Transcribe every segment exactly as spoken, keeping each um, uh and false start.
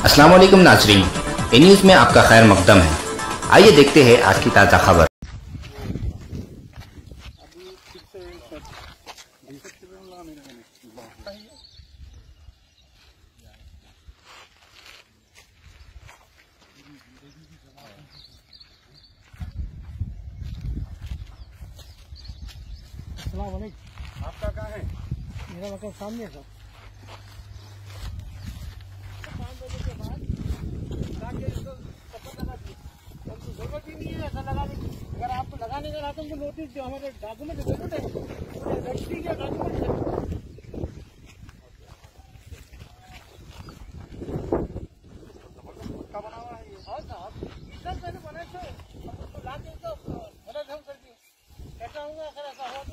अस्सलाम वालेकुम नाज़रीन, ए न्यूज़ में आपका खैर मकदम है। आइए देखते हैं आज की ताज़ा खबर। आपका कहाँ है? मेरा मतलब सामने सर। पाँच बजे के बाद जाके इसको पत्थर लगा दिए। हमको जरूरत ही नहीं है ऐसा लगाने की। अगर आपको लगाने का रहता तो नोटिस दो, हमारे डॉक्यूमेंट जरूरत है, रजिस्ट्री के डॉक्यूमेंट है। पक्का बना हुआ है ये। हाँ साहब, इधर मैंने बनाए थे, उसको ला के तो गलत ढंग कर दिए। कैसा होगा अगर ऐसा हुआ तो?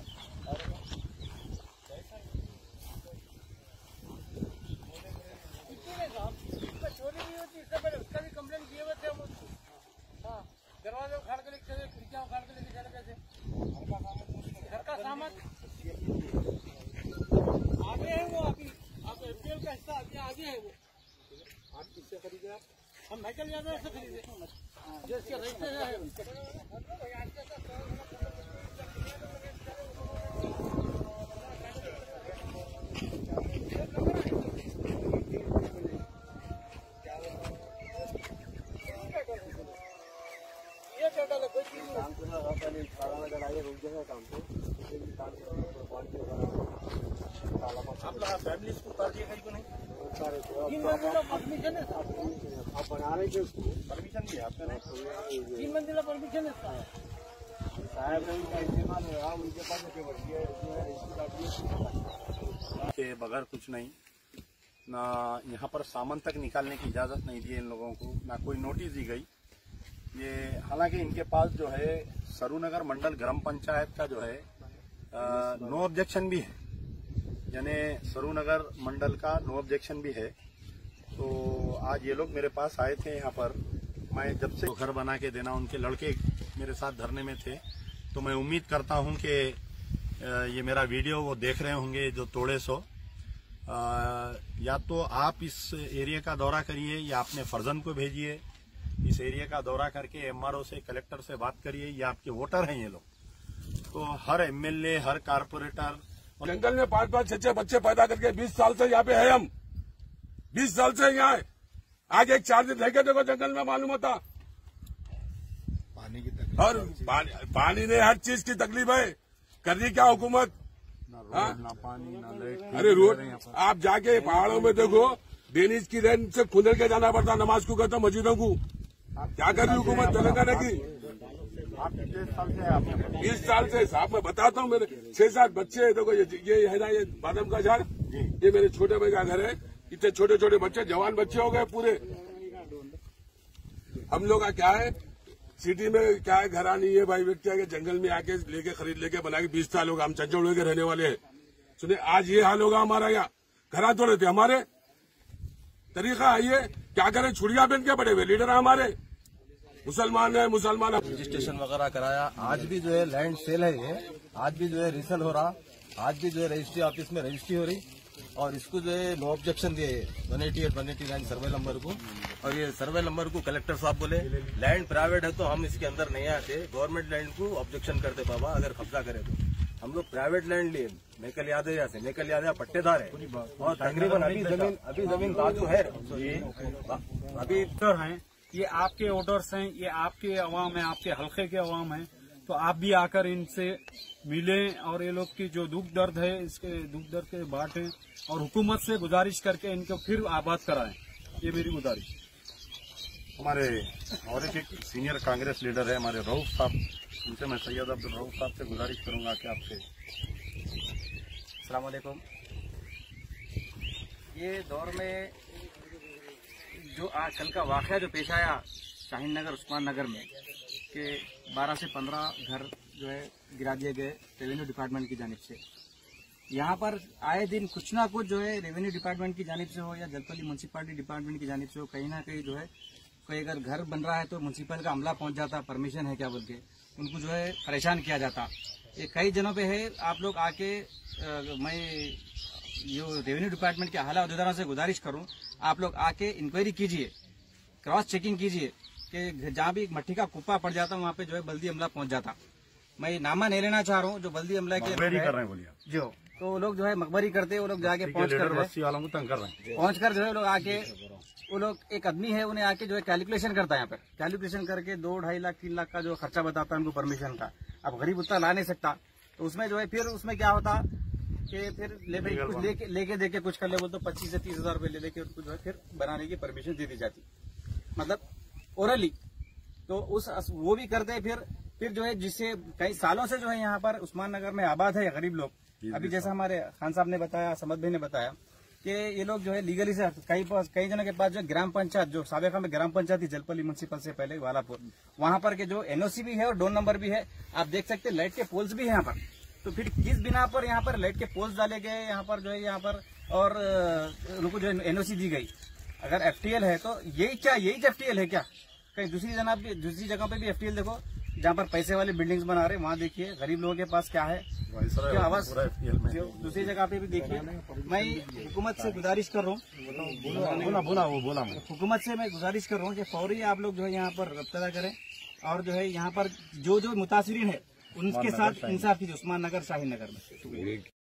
चोरी नहीं होती, इससे पहले उसका भी कंप्लेंट किए हुए थे हम उसको। हाँ, दरवाजे उखाड़ के लेके चले, खिड़कियाँ उखाड़ के लेके चले गए थे। घर का सामान आगे है वो, अभी आप एपीएल का हिस्सा अभी आगे है वो। आप किससे खरीदे? आप हम माइकल यादव से खरीदे, जो इसके रजिस्टर है। आप लोग फैमिली स्कूल कर दिए कहीं को नहीं? तीन मंजिला परमिशन है साहब, आप बना रहे थे उसको, परमिशन दिया आपने? नहीं, तीन मंजिला परमिशन है साहब। साहब का इस्तेमाल हो रहा, उनके पास के बगैर कुछ नहीं ना, यहाँ पर सामान तक निकालने की इजाजत नहीं दी इन लोगों को, ना कोई नोटिस दी गई। ये हालांकि इनके पास जो है सरूनगर मंडल ग्राम पंचायत का जो है नो ऑब्जेक्शन भी है, यानी सरूनगर मंडल का नो ऑब्जेक्शन भी है। तो आज ये लोग मेरे पास आए थे यहाँ पर। मैं जब से घर बना के देना, उनके लड़के मेरे साथ धरने में थे, तो मैं उम्मीद करता हूँ कि ये मेरा वीडियो वो देख रहे होंगे जो तोड़े सो। आ, या तो आप इस एरिया का दौरा करिए या अपने फर्जन को भेजिए, इस एरिया का दौरा करके एमआरओ से, कलेक्टर से बात करिए। ये आपके वोटर हैं ये लोग। तो हर एमएलए, हर कारपोरेटर जंगल में पांच पांच छह छह बच्चे पैदा करके बीस साल से यहाँ पे है, हम बीस साल से यहाँ है। आगे एक चार दिन रह के देखो जंगल में, मालूम होता। पानी की तकलीफ और पानी, पानी ने हर चीज की तकलीफ है। कर रही क्या हुकूमत? ना रोड, ना पानी, ना लाइट। अरे रोड आप जाके पहाड़ों में देखो, डेनिज की रेन से खुंदर के जाना पड़ता नमाज को, कहता मस्जिदों को। क्या कर रही हुकूमत तेलंगाना की? आप बीस साल से बीस साल से साहब मैं बताता हूँ, मेरे छह सात बच्चे हैं। देखो ये ये है ना, ये बादाम का झाड़, ये मेरे छोटे भाई का घर है। इतने छोटे छोटे बच्चे, जवान बच्चे हो गए पूरे। हम लोग का क्या है, सिटी में क्या है, घरा नहीं है भाई, व्यक्ति आके जंगल में आके लेके खरीद लेके बना के बीस साल होगा, हम चंचौड़ के रहने वाले हैं। सुने आज ये हाल होगा हमारा, यहाँ घरा तोड़े थे हमारे। तरीका आइए, क्या करें, छुड़िया पहन के बड़े हुए लीडर है हमारे, मुसलमान है मुसलमान। रजिस्ट्रेशन वगैरह कराया, आज भी जो है लैंड सेल है, ये आज भी जो है रीसेल हो रहा, आज भी जो है रजिस्ट्री ऑफिस में रजिस्ट्री हो रही। और इसको जो है नो ऑब्जेक्शन दिए one eighty eight one eighty nine survey number को। और ये सर्वे नंबर को कलेक्टर साहब बोले लैंड प्राइवेट है तो हम इसके अंदर नहीं आते, गवर्नमेंट लैंड को ऑब्जेक्शन करते बाबा, अगर कब्जा करे तो। हम लोग प्राइवेट लैंड लिए, मेकल यादव से मेकल यादव पट्टेदार है, और तकरीबन अभी जमीन अभी जमीन बाजू है, अभी हैं। ये आपके वोटर्स हैं, ये आपके अवाम है, आपके हल्के के अवाम है। तो आप भी आकर इनसे मिलें और ये लोग की जो दुख दर्द है, इसके दुख दर्द के बांटें, और हुकूमत से गुजारिश करके इनको फिर आबाद कराएं। ये मेरी गुजारिश। हमारे और एक सीनियर कांग्रेस लीडर है हमारे रऊफ साहब, उनसे मैं सैयद अब्दुल रऊफ साहब से गुजारिश करूंगा कि आपसे। अस्सलाम वालेकुम। ये दौर में जो आज कल का वाक़या जो पेश आया शाहीन नगर उस्मान नगर में, कि बारह से पंद्रह घर जो है गिरा दिए गए रेवेन्यू डिपार्टमेंट की जानिब से। यहाँ पर आए दिन कुछ ना कुछ जो है रेवेन्यू डिपार्टमेंट की जानिब से हो या जलपली म्यूनसिपालिटी डिपार्टमेंट की जानिब से हो, कहीं ना कहीं जो है कोई अगर घर बन रहा है तो म्यूनसिपल का अमला पहुंच जाता, परमिशन है क्या बोल के उनको जो है परेशान किया जाता। ये कई जनों पे है। आप लोग आके आ, मैं जो रेवेन्यू डिपार्टमेंट के आला अहदेदारों से गुजारिश करूं, आप लोग आके इंक्वायरी कीजिए, क्रॉस चेकिंग कीजिए कि जहाँ भी मट्टी का कुप्पा पड़ जाता वहाँ पे जो है बल्दी अमला पहुंच जाता। मैं नामा नहीं लेना चाह रहा हूँ, जो बल्दी अमला के कर रहे हैं बोलिए जो तो वो लोग जो है मकबरी करते हैं, वो लोग जाके पहुंच कर बस्ती वालों को तंग कर रहे हैं, पहुंच कर जो है लोग आके, वो लोग एक आदमी है उन्हें आके जो है कैलकुलेशन करता है, यहाँ पे कैलकुलेशन करके दो ढाई लाख तीन लाख का जो खर्चा बताता है उनको परमिशन का। अब गरीब उतना ला नहीं सकता, तो उसमें जो है फिर उसमें क्या होता कि फिर ले कुछ लेके लेके देके कुछ कर ले बोल तो पच्चीस से तीस हजार रूपये ले लेके उसको जो है फिर बनाने की परमिशन दे दी जाती, मतलब ओरली। तो उस वो भी करते हैं। फिर फिर जो है जिससे कई सालों से जो है यहाँ पर उस्मान नगर में आबाद है गरीब लोग। अभी जैसा हमारे खान साहब ने बताया, समद भाई ने बताया कि ये लोग जो है लीगली से कई कई जनों के पास जो ग्राम पंचायत, जो साबिका में ग्राम पंचायत थी जलपली म्यूनसिपल से पहले वालापुर, वहां पर के जो एनओसी भी है और डोर नंबर भी है, आप देख सकते हैं लाइट के पोल्स भी है यहाँ पर। तो फिर किस बिना पर यहाँ पर लाइट के पोल्स डाले गए यहाँ पर जो है यहाँ पर, और उनको जो एनओसी दी गई। अगर एफटीएल है तो यही क्या यही एफटीएल है क्या? कहीं दूसरी जगह दूसरी जगह पे भी एफटीएल देखो, जहाँ पर पैसे वाले बिल्डिंग्स बना रहे, वहाँ देखिए गरीब लोगों के पास क्या है, क्या आवाज। दूसरी जगह पे भी देखिए। मैं हुकूमत से गुजारिश कर रहा हूँ, बोला बोला वो बोला मैं हुकूमत से मैं गुजारिश कर रहा हूँ कि फौरी आप लोग जो है यहाँ पर रब्ता करें, और जो है यहाँ पर जो जो मुतासरीन है उनके साथ इंसाफ कीजिए, उस्मान नगर, शाहीन नगर में।